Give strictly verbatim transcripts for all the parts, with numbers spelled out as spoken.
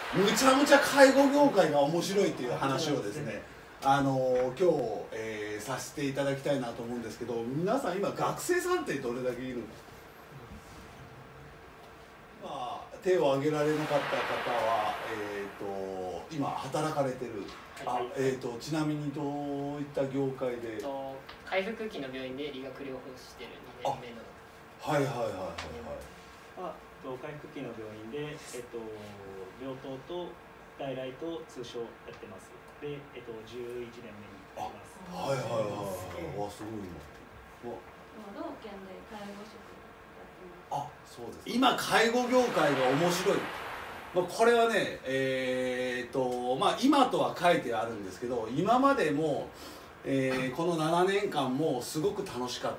むちゃむちゃ介護業界が面白いっていう話をですね、あのー、今日、えー、させていただきたいなと思うんですけど、皆さん今学生さんってどれだけいるの？まあ、手を挙げられなかった方は、えー、と今働かれてる、あ、えー、とちなみにどういった業界で？ 回復期の病院で理学療法士してるにねんめの。 はいはいはいはいはい。回復期の病院で、えっと、病棟と外来と通所やってます。で、えっと、じゅういちねんめになります。 はいはいはいはい。わ、すごいな。 老健で介護職やってます。 あ、そうです。今介護業界が面白い。まあ、これはね、えー、っとまあ今とは書いてあるんですけど、今までも、えー、このななねんかんもすごく楽しかった。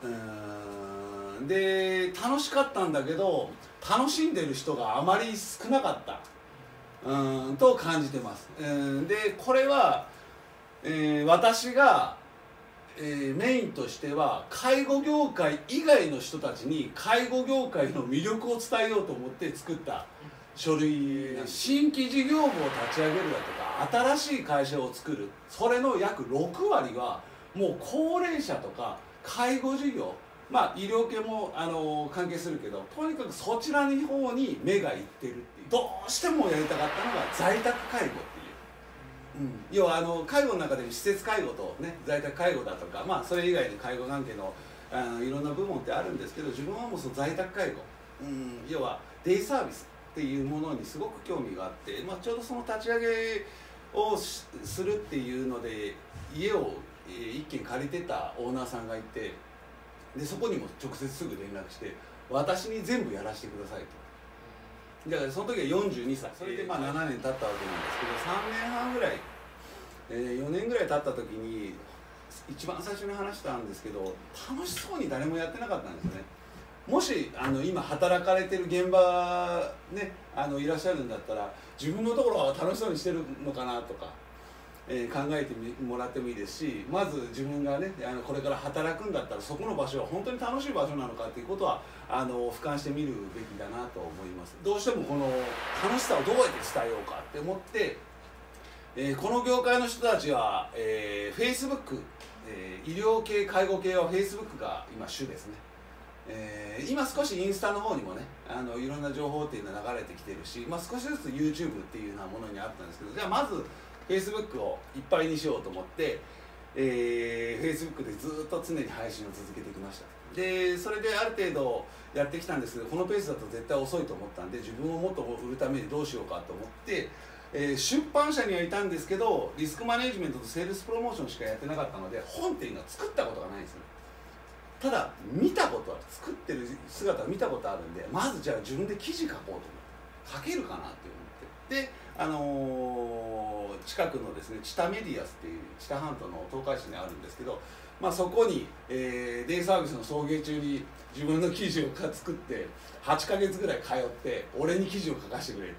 うーんで楽しかったんだけど、楽しんでる人があまり少なかったうんと感じてます。うんでこれは、えー、私が、えー、メインとしては介護業界以外の人たちに介護業界の魅力を伝えようと思って作った書類。新規事業部を立ち上げるだとか新しい会社を作る、それの約ろくわりはもう高齢者とか介護事業、まあ医療系もあの関係するけど、とにかくそちらの方に目がいってるっていう。どうしてもやりたかったのが在宅介護っていう、うん、要はあの介護の中でも施設介護とね在宅介護だとか、まあそれ以外の介護関係のあのいろんな部門ってあるんですけど、自分はもうその在宅介護、うん、要はデイサービスっていうものにすごく興味があって、まあ、ちょうどその立ち上げをするっていうので家を一軒借りてたオーナーさんがいて、でそこにも直接すぐ連絡して私に全部やらせてくださいと。だからその時はよんじゅうにさい、それでまあななねん経ったわけなんですけど、さんねんはんぐらい、えー、よねんぐらい経った時に一番最初に話したんですけど、楽しそうに誰もやってなかったんですね。もしあの今働かれてる現場ね、あのいらっしゃるんだったら、自分のところは楽しそうにしてるのかなとか、えー、考えてみもらってもいいですし、まず自分がねあのこれから働くんだったらそこの場所は本当に楽しい場所なのかっていうことはあの俯瞰してみるべきだなと思います。どうしてもこの楽しさをどうやって伝えようかって思って、えー、この業界の人たちは、えー、Facebook、えー、医療系介護系は Facebook が今主ですね。えー、今少しインスタの方にもねあのいろんな情報っていうのが流れてきてるし、まあ、少しずつ YouTube っていうようなものにあったんですけど、じゃあまず Facebook をいっぱいにしようと思って、えー、Facebook でずっと常に配信を続けてきました。でそれである程度やってきたんですけど、このペースだと絶対遅いと思ったんで、自分をもっと売るためにどうしようかと思って、えー、出版社にはいたんですけどリスクマネジメントとセールスプロモーションしかやってなかったので、本っていうのは作ったことがないんですね。ただ見たことは作ってる姿を見たことあるんで、まずじゃあ自分で記事書こうと思って書けるかなって思って、で、あのー、近くのですね知多メディアスっていう知多半島の東海市にあるんですけど、まあ、そこに、えー、デイサービスの送迎中に自分の記事を作ってはちかげつぐらい通って俺に記事を書かせてくれ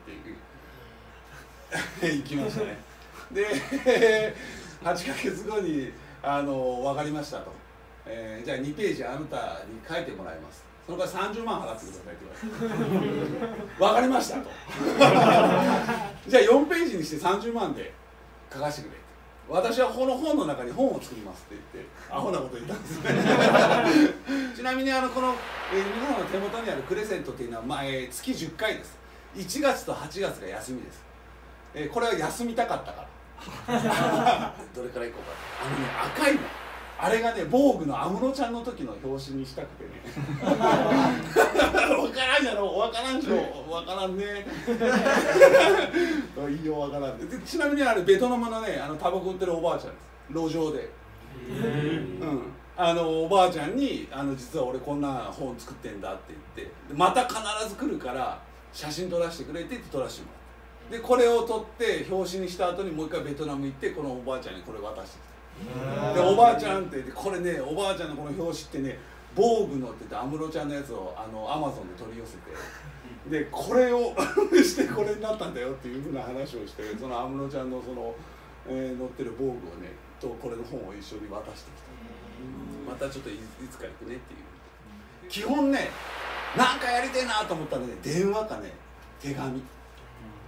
っていう行きましたね。ではちかげつごに、あのー、分かりましたと。えー、じゃあにページあなたに書いてもらいます、そのからさんじゅうまん払ってくださいって言われて分かりましたとじゃあよんページにしてさんじゅうまんで書かせてくれって、私はこの本の中に本を作りますって言ってアホなこと言ったんですねちなみにあのこの、えー、皆さんの手元にあるクレセントっていうのは、まあえー、月じゅっかいです。いちがつとはちがつが休みです、えー、これは休みたかったからどれからいこうか。あのね赤いのあれがね、防具の安室ちゃんの時の表紙にしたくてね分からんやろ、分からんでしょ、分からんねいいよ分からんで。ちなみにあれベトナムのねあのタバコ売ってるおばあちゃんです、路上で。うん、あのおばあちゃんにあの実は俺こんな本作ってんだって言って、また必ず来るから写真撮らせてくれって言って撮らせてもらって、でこれを撮って表紙にした後にもう一回ベトナム行ってこのおばあちゃんにこれ渡してきた。でおばあちゃんって言ってこれね、おばあちゃんのこの表紙ってね防具のって言って安室ちゃんのやつをあのアマゾンで取り寄せて、でこれをしてこれになったんだよっていうふうな話をして、その安室ちゃんのその、えー、載ってる防具をねとこれの本を一緒に渡してきた。またちょっと い, いつか行くねっていう。基本ねなんかやりてえなと思ったらね電話かね手紙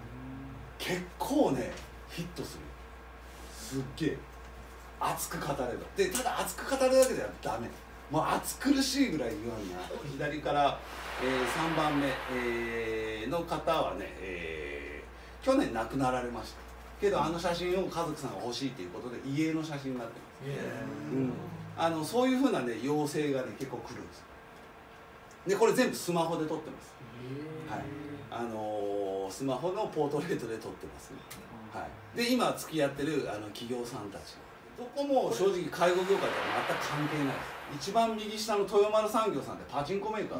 結構ねヒットする。すっげえ熱く語れば。でただ熱く語るだけではダメ。もう熱苦しいぐらい言わんな。左から、えー、さんばんめ、えー、の方はね、えー、去年亡くなられましたけど、あの写真を家族さんが欲しいということで家の写真になってます、うん、あのそういうふうなね要請がね結構来るんです。でこれ全部スマホで撮ってます、はい、あのー、スマホのポートレートで撮ってますね、はい、で今付き合ってるあの企業さんたち、どこも正直介護業界とは全く関係ないです。一番右下の豊丸産業さんってパチンコメーカ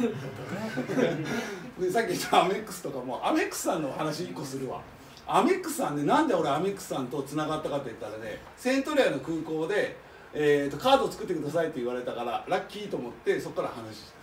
ーでさっき言ったアメックスとかも、アメックスさんの話いっこするわ。アメックスさんで、なんで俺アメックスさんとつながったかって言ったらね、セントレアの空港で、えー、とカードを作ってくださいって言われたからラッキーと思ってそこから話した。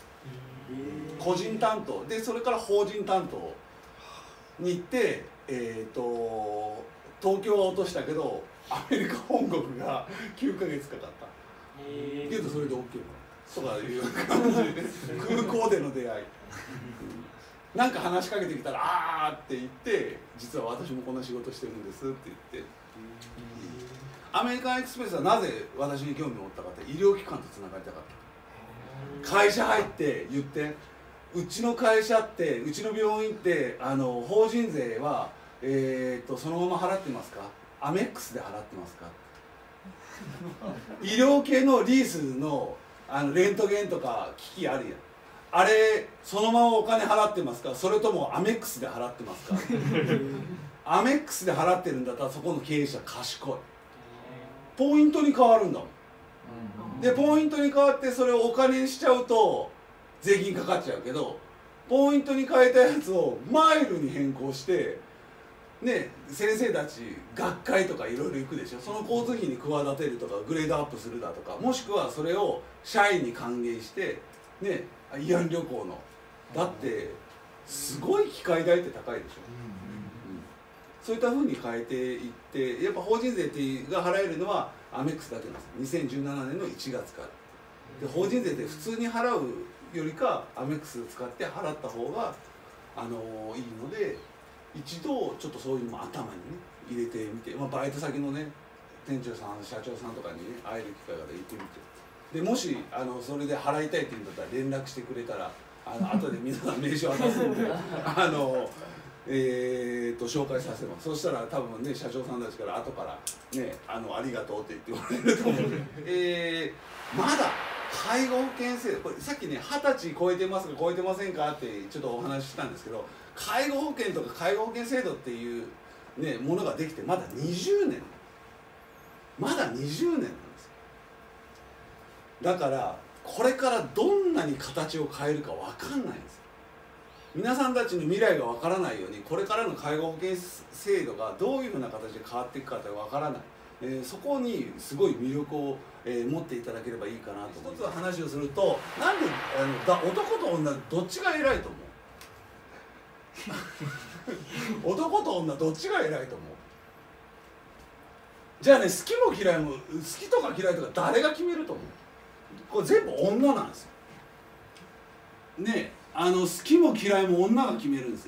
個人担当で、それから法人担当に行って、えー、と東京は落としたけどアメリカ本国がきゅうかげつかかった。けどそれで オーケー とかいう感じで空港での出会い、うん、なんか話しかけてきたら「あー」って言って「実は私もこんな仕事してるんです」って言って、アメリカンエクスプレスはなぜ私に興味を持ったかって、医療機関とつながりたかった。会社入って言って、うちの会社ってうちの病院ってあの法人税は、えー、とそのまま払ってますか、アメックスで払ってますか、医療系のリース の, あのレントゲンとか機器あるやん、あれそのままお金払ってますか、それともアメックスで払ってますかアメックスで払ってるんだったらそこの経営者賢い。ポイントに変わるんだもん。でポイントに変わってそれをお金にしちゃうと税金かかっちゃうけど、ポイントに変えたやつをマイルに変更してね、先生たち学会とかいろいろ行くでしょ。その交通費に企てるとかグレードアップするだとか、もしくはそれを社員に還元してね、慰安旅行のだってすごい機械代って高いでしょ、うんうん、そういったふうに変えていって、やっぱ法人税が払えるのはアメックスだけなんです。にせんじゅうななねんのいちがつからで、法人税って普通に払うよりかアメックス使って払った方があのいいので、一度ちょっとそういうのも頭にね入れてみて、まあ、バイト先のね店長さん社長さんとかにね会える機会がで行ってみて、でもしあのそれで払いたいって言うんだったら連絡してくれたら、あの後で皆さん名刺渡すんであのえー、と紹介させます。そしたら多分ね社長さんたちから後からね あ, のありがとうって言ってもらえると思うえー、まだ介護保険制度、これさっきねはたち超えてますか超えてませんかってちょっとお話ししたんですけど、介護保険とか介護保険制度っていう、ね、ものができてまだにじゅうねん、まだにじゅうねんなんですよ。だからこれからどんなに形を変えるか分かんないんですよ。皆さんたちの未来が分からないように、これからの介護保険制度がどういうふうな形で変わっていくかって分からない、えー、そこにすごい魅力を、えー、持っていただければいいかなと思います。一つ話をすると、なんであのだ男と女どっちが偉いと思う男と女どっちが偉いと思う？じゃあね、好きも嫌いも、好きとか嫌いとか誰が決めると思う？これ全部女なんですよね。あの好きも嫌いも女が決めるんですよ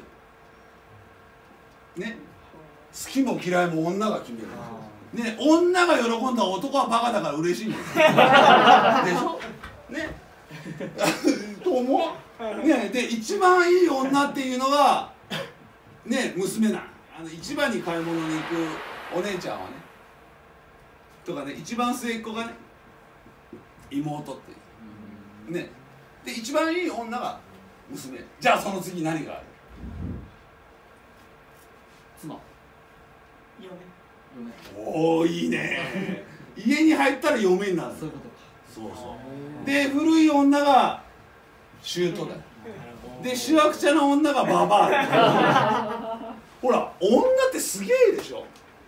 ね。好きも嫌いも女が決めるね。女が喜んだら男はバカだから嬉しいんですよでしょねと思うね。で一番いい女っていうのがね娘なあの一番に買い物に行くお姉ちゃんはねとかね、一番末っ子がね妹っていうね。で一番いい女が娘。じゃあその次何がある？ 妻。 嫁。おおいいね家に入ったら嫁になる。 そういうことか。 そうそうで古い女が姑だよ。でしわくちゃな女がババアだよほら女ってすげえでしょ。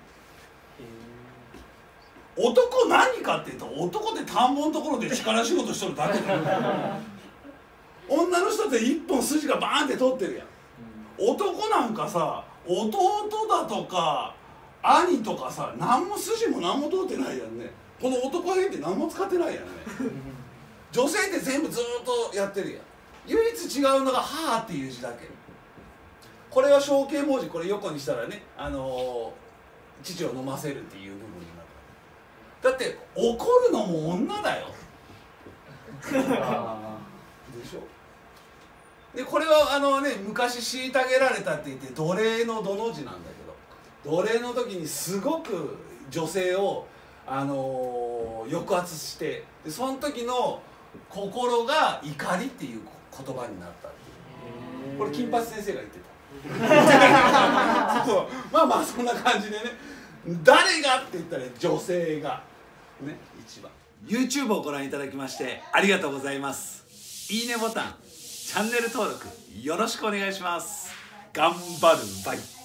男何かって言うと、男って田んぼのところで力仕事しとるだけだよ女の人って一本筋がバーンって通ってるやん。男なんかさ、弟だとか兄とかさ、何も筋も何も通ってないやんね。この男編って何も使ってないやんね女性って全部ずっとやってるやん。唯一違うのが母っていう字だけ。 これは象形文字、これ横にしたらね、あのー、父を飲ませるっていう部分になる。だって怒るのも女だよでしょ。でこれはあのね、昔虐げられたって言って奴隷のどの字なんだけど、奴隷の時にすごく女性を、あのー、抑圧して、でその時の心が怒りっていう言葉になったっていう、これ金八先生が言ってたそう、まあまあそんな感じでね、誰がって言ったら女性がね一番。 YouTube をご覧いただきましてありがとうございます。いいねボタン、チャンネル登録よろしくお願いします。頑張るバイ。